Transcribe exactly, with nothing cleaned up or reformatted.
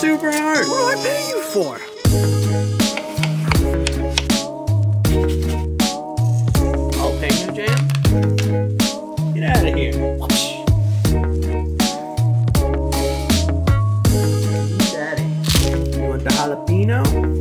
super hard. What do I pay you for? I'll pay you, Jam. Get out of here. Daddy. You want the jalapeno?